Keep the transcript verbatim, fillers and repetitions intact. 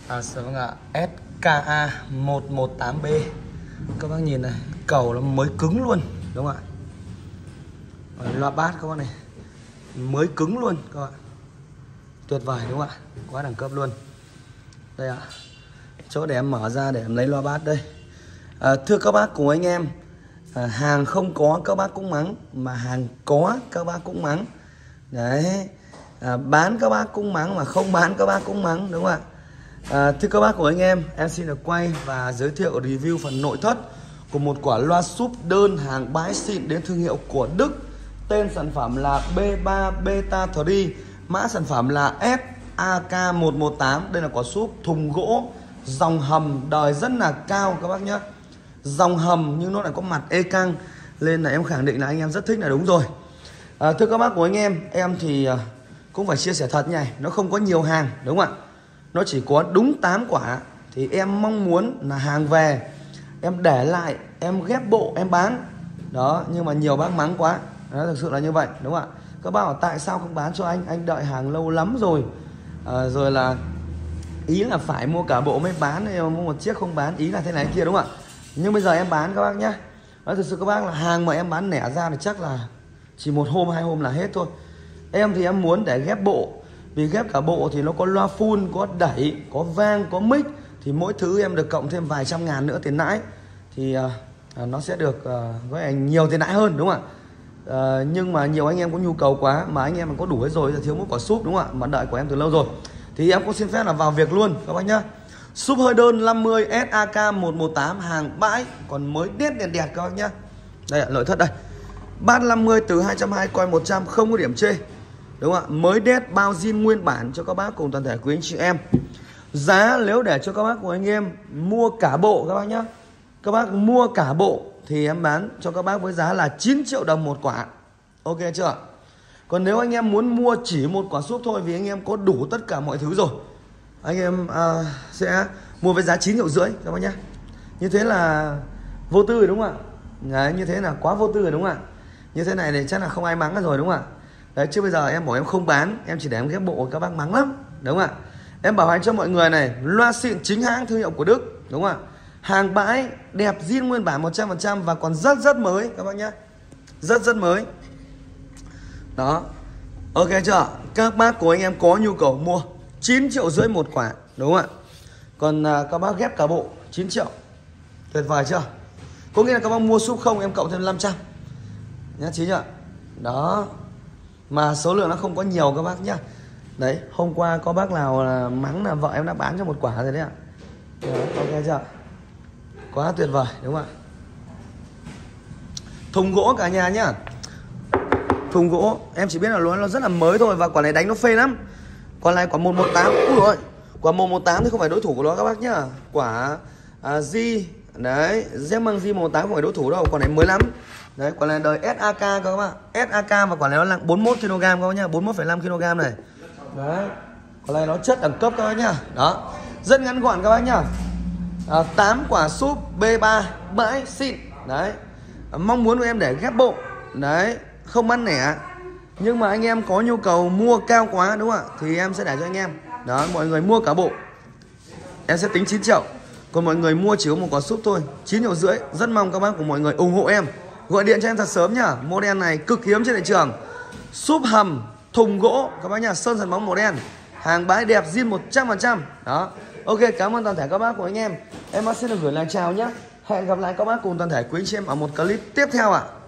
À, vâng ạ, ét ca a một một tám B. Các bác nhìn này, cầu nó mới cứng luôn, đúng không ạ? Loa bass các bác này, mới cứng luôn các bạn. Tuyệt vời đúng không ạ? Quá đẳng cấp luôn. Đây ạ, chỗ để em mở ra để em lấy loa bass đây. À, thưa các bác cùng anh em, à, hàng không có các bác cũng mắng, mà hàng có các bác cũng mắng. Đấy, à, bán các bác cũng mắng, mà không bán các bác cũng mắng, đúng không ạ? À, thưa các bác của anh em, em xin được quay và giới thiệu review phần nội thất của một quả loa súp đơn hàng bãi xịn đến thương hiệu của Đức. Tên sản phẩm là bê ba Beta ba, mã sản phẩm là ét a ca một một tám. Đây là quả súp thùng gỗ, dòng hầm đời rất là cao các bác nhé. Dòng hầm nhưng nó lại có mặt e căng, nên là em khẳng định là anh em rất thích là đúng rồi. À, thưa các bác của anh em, em thì cũng phải chia sẻ thật như này, nó không có nhiều hàng đúng không ạ? Nó chỉ có đúng tám quả. Thì em mong muốn là hàng về em để lại, em ghép bộ em bán. Đó, nhưng mà nhiều bác mắng quá. Đó, thực sự là như vậy đúng không ạ? Các bác bảo tại sao không bán cho anh, anh đợi hàng lâu lắm rồi. à, Rồi là ý là phải mua cả bộ mới bán, mua một chiếc không bán, ý là thế này kia đúng không ạ? Nhưng bây giờ em bán các bác nhé. Đó, thực sự các bác là hàng mà em bán lẻ ra thì chắc là chỉ một hôm hai hôm là hết thôi. Em thì em muốn để ghép bộ, vì ghép cả bộ thì nó có loa full, có đẩy, có vang, có mic. Thì mỗi thứ em được cộng thêm vài trăm ngàn nữa tiền lãi. Thì uh, nó sẽ được uh, với anh nhiều tiền lãi hơn đúng không ạ? uh, Nhưng mà nhiều anh em có nhu cầu quá, mà anh em mà có đủ hết rồi thì thiếu một quả súp đúng không ạ? Mà đợi của em từ lâu rồi. Thì em cũng xin phép là vào việc luôn các bác nhá. Súp hơi đơn năm mươi ét a ca một một tám hàng bãi, còn mới đét đèn đẹp các bác nhá. Đây ạ, nội thất đây. Bass năm mươi từ hai trăm hai mươi, coi một trăm, không có điểm chê. Đúng không ạ? Mới đét bao zin nguyên bản cho các bác cùng toàn thể quý anh chị em. Giá nếu để cho các bác của anh em mua cả bộ các bác nhé, các bác mua cả bộ thì em bán cho các bác với giá là chín triệu đồng một quả. Ok chưa? Còn nếu anh em muốn mua chỉ một quả súp thôi, vì anh em có đủ tất cả mọi thứ rồi, anh em uh, sẽ mua với giá chín triệu rưỡi các bác nhé. Như thế là vô tư rồi đúng không ạ? Đấy, như thế là quá vô tư rồi đúng không ạ? Như thế này thì chắc là không ai mắng rồi đúng không ạ? Đấy, chứ bây giờ em bảo em không bán, em chỉ để em ghép bộ, các bác mắng lắm, đúng không ạ? Em bảo hành cho mọi người này, loa xịn chính hãng thương hiệu của Đức, đúng không ạ? Hàng bãi, đẹp zin nguyên bản một trăm phần trăm và còn rất rất mới các bác nhé. Rất rất mới. Đó. Ok chưa? Các bác của anh em có nhu cầu mua chín triệu rưỡi một quả, đúng không ạ? Còn à, các bác ghép cả bộ chín triệu. Tuyệt vời chưa? Có nghĩa là các bác mua súp không em cộng thêm năm trăm. Nhá, chí chưa? Đó. Mà số lượng nó không có nhiều các bác nhá. Đấy, hôm qua có bác nào là mắng là vợ em đã bán cho một quả rồi đấy ạ. Đấy, ok chưa? Quá tuyệt vời đúng không ạ? Thùng gỗ cả nhà nhá. Thùng gỗ em chỉ biết là nó rất là mới thôi, và quả này đánh nó phê lắm. Còn này quả một một tám, ui ơi, quả một một tám thì không phải đối thủ của nó các bác nhá. Quả à, G đấy, dép mang G một một tám không phải đối thủ đâu, quả này mới lắm. Đấy, quả này đời ét a ca các bác. ét a ca và quả này nó nặng bốn mươi mốt ki lô gam các bác nhá, bốn mươi mốt phẩy năm ki lô gam này. Đấy. Quả này nó chất đẳng cấp các bác nhá. Đó. Rất ngắn gọn các bác nhá. À, tám quả súp bê ba bãi xịn. Đấy. À, mong muốn của em để ghép bộ. Đấy, không bán lẻ. Nhưng mà anh em có nhu cầu mua cao quá đúng không ạ? Thì em sẽ để cho anh em. Đó, mọi người mua cả bộ em sẽ tính chín triệu. Còn mọi người mua chỉ có một quả súp thôi, chín triệu rưỡi. Rất mong các bác của mọi người ủng hộ em. Gọi điện cho em thật sớm nhá. Model này cực hiếm trên thị trường. Súp hầm, thùng gỗ các bác nhá, sơn sần bóng màu đen. Hàng bãi đẹp zin một trăm phần trăm. Đó. Ok, cảm ơn toàn thể các bác của anh em. Em xin được gửi lời chào nhé. Hẹn gặp lại các bác cùng toàn thể quý anh chị em ở một clip tiếp theo ạ. À.